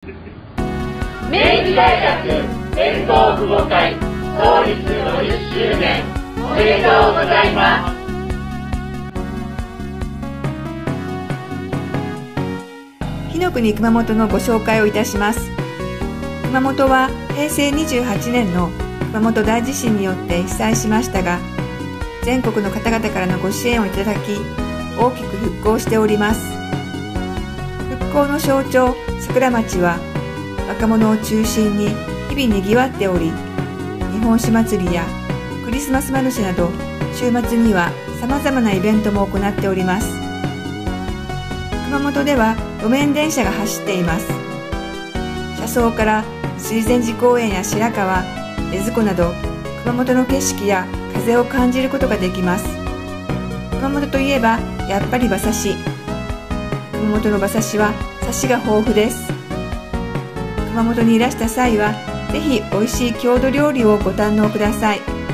明治大学伝統父母会創立50周年おめでとうございます。 火の国熊本のご紹介をいたします。熊本は平成28年の熊本大地震によって被災しましたが、全国の方々からのご支援をいただき、大きく復興しております。復興の象徴、桜町は若者を中心に日々にぎわっており、日本酒祭りやクリスマスマルシェなど週末には様々なイベントも行っております。熊本では路面電車が走っています。車窓から水前寺公園や白川、江津湖など熊本の景色や風を感じることができます。熊本といえばやっぱり馬刺し。熊本の馬刺しはサシが豊富です。熊本にいらした際はぜひ美味しい郷土料理をご堪能ください。